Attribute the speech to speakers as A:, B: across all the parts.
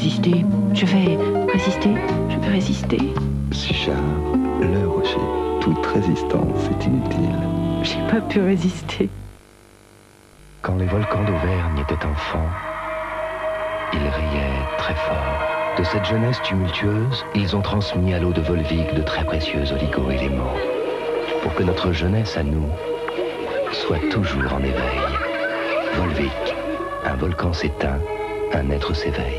A: résister. Je vais résister. Je vais résister.
B: Chichard, le rocher. Toute résistance est inutile.
A: J'ai pas pu résister.
C: Quand les volcans d'Auvergne étaient enfants, ils riaient très fort. De cette jeunesse tumultueuse, ils ont transmis à l'eau de Volvic de très précieux oligo-éléments. Pour que notre jeunesse à nous soit toujours en éveil. Volvic, un volcan s'éteint, un être s'éveille.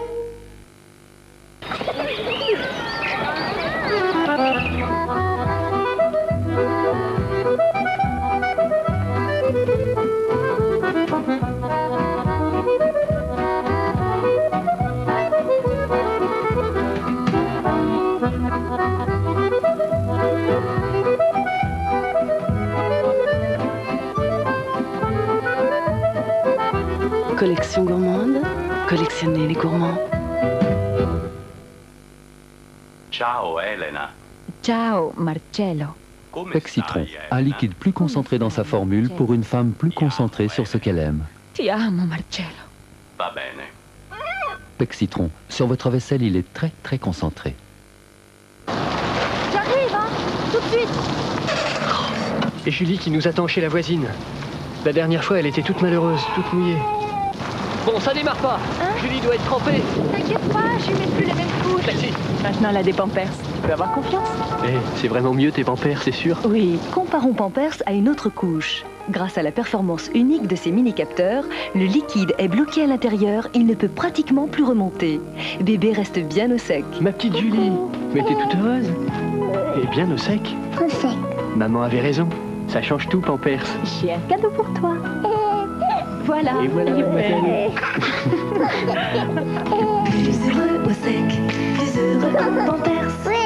A: Collection gourmande, collectionnez les gourmands.
D: Ciao Elena.
E: Ciao Marcello.
F: Pexcitron, un liquide plus concentré dans sa formule pour une femme plus concentrée sur ce qu'elle aime.
E: Ti amo Marcello.
D: Va bene.
F: Pexcitron, sur votre vaisselle, il est très très concentré.
E: J'arrive, hein, tout de suite.
G: Et Julie qui nous attend chez la voisine. La dernière fois, elle était toute malheureuse, toute mouillée. Bon, ça démarre pas. Julie doit être trempée.
E: T'inquiète pas, je lui mets plus les mêmes couches.
G: Taxi.
A: Maintenant, elle a des Pampers. Tu peux avoir confiance.
G: Eh, c'est vraiment mieux tes Pampers, c'est sûr.
H: Oui, comparons Pampers à une autre couche. Grâce à la performance unique de ces mini-capteurs, le liquide est bloqué à l'intérieur, il ne peut pratiquement plus remonter. Bébé reste bien au sec.
G: Ma petite Julie, mais t'es toute heureuse. Et bien au sec.
I: Au sec.
G: Maman avait raison. Ça change tout, Pampers.
H: J'ai un cadeau pour toi. Voilà.
G: Et voilà, mademoiselle.
H: Plus heureux au sec, plus heureux Pampers.
I: Oui.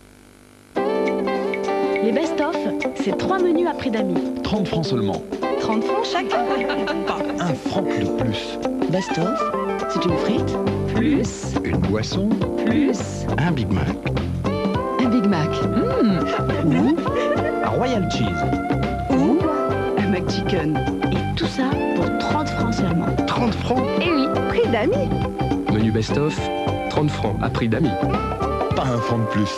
A: Les best-of, c'est 3 menus à prix d'amis.
B: 30 francs seulement.
A: 30 francs chaque.
B: Pas un franc de plus.
A: Best-of, c'est une frite, plus,
B: Une boisson,
A: plus,
B: un Big Mac.
A: un Big Mac. Ou
B: Un Royal Cheese.
A: ou un McChicken. Et tout ça pour 30 francs seulement.
B: 30 francs.
A: Et oui, prix d'amis.
J: Menu best-of, 30 francs, à prix d'amis.
B: Pas un franc de plus.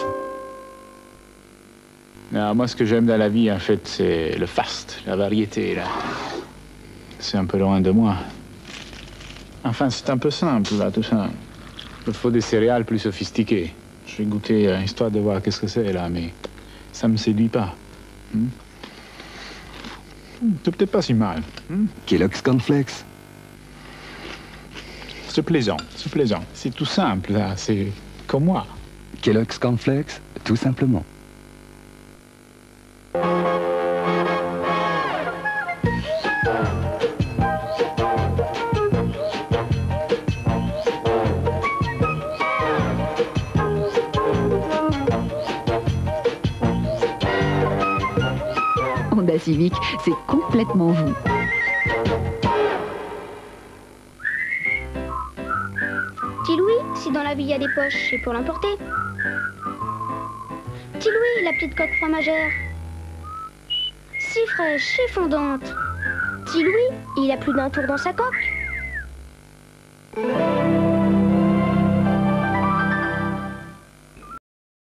K: Alors, moi, ce que j'aime dans la vie, en fait, c'est le fast, la variété, là. C'est un peu loin de moi. Enfin, c'est un peu simple, là, tout ça. Il faut des céréales plus sophistiquées. Je vais goûter, histoire de voir qu'est-ce que c'est, là, mais ça me séduit pas. C'est peut-être pas si mal.
B: Kellogg's Cornflakes.
K: C'est plaisant, c'est plaisant. C'est tout simple, là, c'est comme moi.
B: Kellogg's Cornflakes, tout simplement.
E: Honda Civic, c'est complètement vous.
I: Petit Louis, si dans la vie il y a des poches, c'est pour l'emporter. Petit Louis, la petite coque fromagère. Si fraîche et fondante. Petit Louis, il a plus d'un tour dans sa coque.